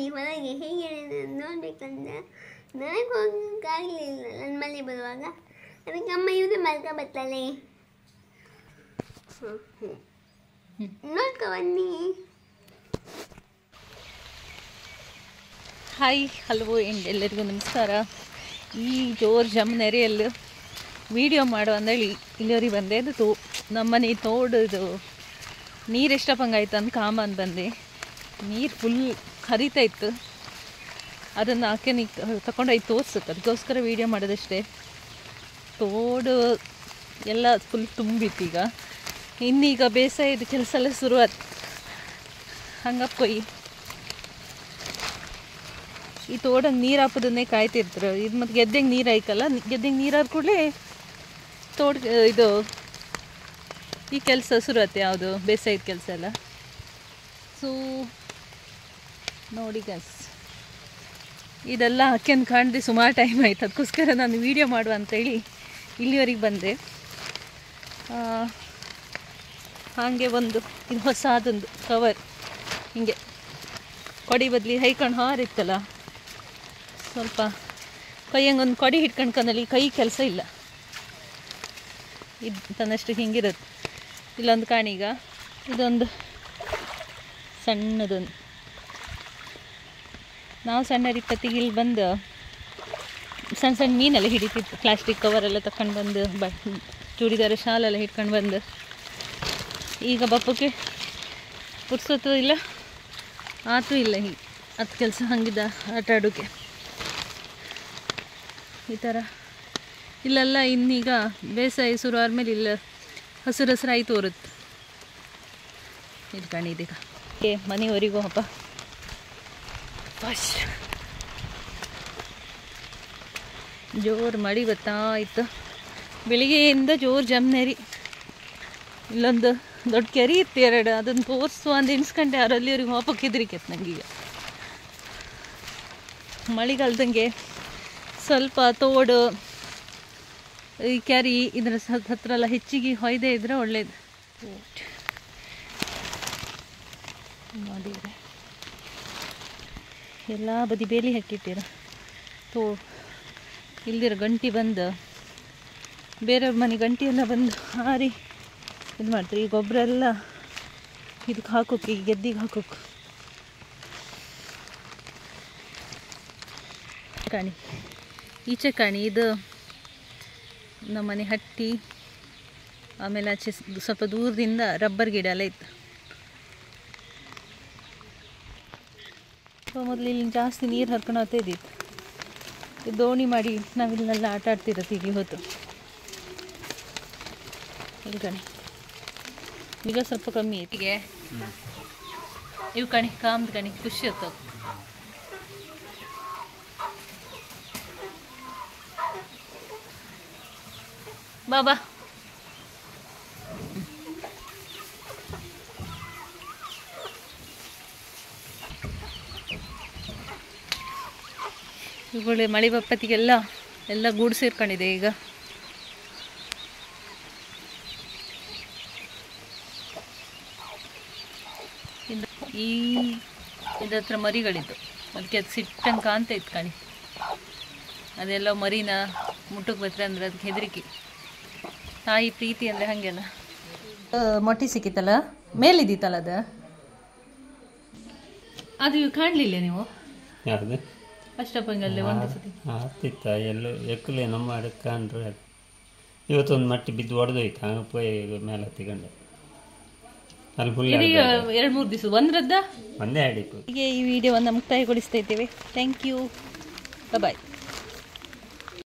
ಹೊರಗೆ ಹೇಗೆ ನೋಡ್ಬೇಕಂದ್ರೆ ನನಗೆ ಹೋಗಕ್ಕಾಗಲಿಲ್ಲ ನನ್ನ ಮನೆ ಬರುವಾಗ. ಅದಕ್ಕೆ ಅಮ್ಮ ಇವರು ಮಲ್ಕ ಬರ್ತಾಳೆ, ನೋಡ್ಕೊ ಬನ್ನಿ. ಹಾಯ್ ಹಲೋ ಎಲ್ಲರಿಗೂ ನಮಸ್ಕಾರ. ಈ ಜೋರು ಜಮ್ನೆರೆಯಲ್ಲಿ ವಿಡಿಯೋ ಮಾಡುವ ಅಂದೇಳಿ ಇಲ್ಲಿವರೆಗೆ ಬಂದೆ. ಅದು ನಮ್ಮನೆ ತೋಡದು ನೀರು ಎಷ್ಟಪ್ಪಂಗಾಯ್ತು ಅಂತ ಕಾಮನ್ ಬಂದೆ. ನೀರು ಫುಲ್ ಹರಿತಾ ಇತ್ತು. ಅದನ್ನು ಆಕೆ ನೀ ತಗೊಂಡೋಗಿ ತೋರ್ಸಕ್ಕೆ, ಅದಕ್ಕೋಸ್ಕರ ವೀಡಿಯೋ ಮಾಡೋದಷ್ಟೇ. ತೋಡು ಎಲ್ಲ ಫುಲ್ ತುಂಬಿತ್ತು. ಈಗ ಇನ್ನೀಗ ಬೇಸಾಯದ ಕೆಲಸ ಎಲ್ಲ ಶುರುವಾಯ್ತು. ಹಂಗಪ್ಪೊಯ್ ಈ ತೋಡಂಗೆ ನೀರು ಹಾಕೋದನ್ನೇ ಕಾಯ್ತಿರ್ತಾರೆ. ಇದು ಮತ್ತು ಗೆದ್ದೆಗೆ ನೀರು ಹಾಕಲ್ಲ, ಗೆದ್ದೆಗೆ ನೀರು ಹಾಕಿ ಕೂಡಲೇ ಇದು ಈ ಕೆಲಸ ಶುರುವಾಯ್ತು, ಯಾವುದು ಬೇಸಾಯದ ಕೆಲಸ ಎಲ್ಲ. ಸೊ ನೋಡಿ ಗಸ್, ಇದೆಲ್ಲ ಅಕ್ಕೆಂದು ಕಾಣದೆ ಸುಮಾರು ಟೈಮ್ ಆಯ್ತು. ಅದಕ್ಕೋಸ್ಕರ ನಾನು ವೀಡಿಯೋ ಮಾಡುವ ಅಂತೇಳಿ ಇಲ್ಲಿವರೆಗೆ ಬಂದೆ. ಹಾಗೆ ಒಂದು ಇದು ಹೊಸದೊಂದು ಕವರ್ ಹೀಗೆ ಕೊಡಿ ಬದಲಿ ಹೈಕೊಂಡು ಹಾರಿತ್ತಲ್ಲ, ಸ್ವಲ್ಪ ಕೈಯಂಗೊಂದು ಕೊಡಿ ಹಿಡ್ಕೊಂಡ್ಕಂದಲ್ಲಿ ಕೈ ಕೆಲಸ ಇಲ್ಲ. ಇದು ತನ್ನಷ್ಟು ಹಿಂಗಿರುತ್ತೆ. ಇಲ್ಲೊಂದು ಕಾಣೀಗ ಇದೊಂದು ಸಣ್ಣದೊಂದು. ನಾವು ಸಣ್ಣರಿಪ್ಪತ್ತಿಗೆ ಇಲ್ಲಿ ಬಂದು ಸಣ್ಣ ಸಣ್ಣ ಮೀನೆಲ್ಲ ಹಿಡಿತಿತ್ತು. ಪ್ಲಾಸ್ಟಿಕ್ ಕವರೆಲ್ಲ ತಗೊಂಡು ಬಂದು ಚೂಡಿದಾರ ಶಾಲೆಲ್ಲ ಹಿಡ್ಕೊಂಡು ಬಂದು. ಈಗ ಬಪ್ಪಕ್ಕೆ ಪುರ್ಸೊತ್ತು ಇಲ್ಲ, ಆತು ಇಲ್ಲ, ಹೀಗೆ ಅದು ಕೆಲಸ ಹಂಗಿದ್ದ ಆಟ ಆಡೋಕ್ಕೆ ಈ ಥರ. ಇಲ್ಲೆಲ್ಲ ಇನ್ನೀಗ ಬೇಸಾಯ ಶುರು ಆದಮೇಲೆ ಇಲ್ಲ ಹಸಿರು ಹಸಿರಾಗಿ ತೋರುತ್ತೆ. ಇದು ಕಾಣಿದೀಗ ಮನೆಯವರೆಗೂ ಹಬ್ಬ ಫಸ್ಟ್ ಜೋರು ಮಳೆ ಬರ್ತಾ ಇತ್ತು. ಬೆಳಿಗ್ಗೆಯಿಂದ ಜೋರು ಜಮ್ನೇರಿ. ಇಲ್ಲೊಂದು ದೊಡ್ಡ ಕೆರೆ ಇತ್ತು ಎರಡು, ಅದನ್ನು ತೋರಿಸು ಅಂತ ಎಣಿಸ್ಕೊಂಡೆ. ಅವರಲ್ಲಿವರೆಗೂ ಹೋಪಕ್ಕೆ ಹೆದರಿಕೆತ್ತು ನನಗೀಗ. ಮಳೆಗಾಲದಂಗೆ ಸ್ವಲ್ಪ ತೋಡು ಈ ಕೆರೆ ಇದರ ಹತ್ರ ಎಲ್ಲ ಹೆಚ್ಚಿಗೆ ಹೊಯ್ದೇ ಇದ್ರೆ ಒಳ್ಳೇದು. ನೋಡಿದರೆ ಎಲ್ಲ ಬದಿ ಬೇಲಿ ಹಾಕಿಟ್ಟಿರ ಇಲ್ದಿರ ಗಂಟಿ ಬಂದು ಬೇರೆಯವ್ರ ಮನೆ ಗಂಟಿಯೆಲ್ಲ ಬಂದು ಹಾರಿ ಇದು ಮಾಡ್ತಾರೆ. ಈ ಗೊಬ್ಬರ ಎಲ್ಲ ಇದಕ್ಕೆ ಹಾಕೋಕೆ, ಈ ಗೆದ್ದಿಗೆ ಹಾಕೋಕೆ. ಕಾಣಿ ಈಚೆ ಕಾಣಿ, ಇದು ನಮ್ಮನೆ ಹಟ್ಟಿ. ಆಮೇಲೆ ಆಚೆ ಸ್ವಲ್ಪ ದೂರದಿಂದ ರಬ್ಬರ್ ಗಿಡ ಎಲ್ಲ ಇತ್ತು. ಮೊದಲು ಇಲ್ಲಿ ಜಾಸ್ತಿ ನೀರು ಹರ್ಕೊಂಡು ಹೋಗ್ತಾ ಇದ್ದಿತ್ತು. ದೋಣಿ ಮಾಡಿ ನಾವಿಲ್ಲೆಲ್ಲ ಆಟ ಆಡ್ತಿರತ್ತೆ ಈಗ ಹೊತ್ತು. ಇಲ್ಲಿ ಕಣಿ ಈಗ ಸ್ವಲ್ಪ ಕಮ್ಮಿ ಐತಿ. ಹೀಗೆ ಇವು ಕಣಿ ಕಾಮ್ದು ಕಣಿ ಖುಷಿ ಇರ್ತದೆ. ಬಾಬಾ ಇವುಗಳು ಮಳೆ ಬಪ್ಪತ್ತಿಗೆಲ್ಲ ಎಲ್ಲ ಗೂಡು ಸೇರ್ಕೊಂಡಿದೆ ಈಗ. ಈ ಇದ್ರ ಹತ್ರ ಮರಿಗಳಿದ್ದು, ಅದಕ್ಕೆ ಅದು ಸಿಟ್ಟಂಗೆ ಕಾಣ್ತಾ ಇತ್ತು ಕಣಿ. ಅದೆಲ್ಲ ಮರಿನ ಮುಟ್ಟಕ್ಕೆ ಬರ್ತಾರೆ ಅಂದರೆ ಅದಕ್ಕೆ ಹೆದರಿಕೆ. ತಾಯಿ ಪ್ರೀತಿ ಅಂದರೆ ಹಾಗೆಲ್ಲ. ಮೊಟ್ಟೆ ಸಿಕ್ಕಿತ್ತಲ್ಲ, ಮೇಲಿದ್ದಿತ್ತಲ್ಲ ಅದು ಇವು ಕಾಣಲಿಲ್ಲ ನೀವು? ಯಾವುದು ಅಷ್ಟಪ್ಪಂಗಲ್ಲೇ ಒಂದು ಸತಿ ಹತ್ತಿತ್ತ ಎಲ್ಲೋ ಎಕ್ಕಲೆ ನಮ್ಮ ಅದಕ್ಕೆ ಕಂಡ್ರೆ ಇವತ್ತೊಂದು ಮಟ್ಟಿ ಬಿದ್ದು ಹೊಡೆದೋಯ್ತು. ಹಂಗೆ ಪೋಯ್ ಮೇಲೆ ಹತ್ತಿಕೊಂಡು ಅಲ್ಲಿ ಫುಲ್ 2-3 ದಿವಸ ಒಂದರದ್ದ ಒಂದೇ ಆಡಿತ್ತು. ಹೀಗೆ ಈ ವಿಡಿಯೋವನ್ನು ಮುಕ್ತಾಯಗೊಳಿಸ್ತಾ ಇದ್ದೇವೆ. Thank you, bye.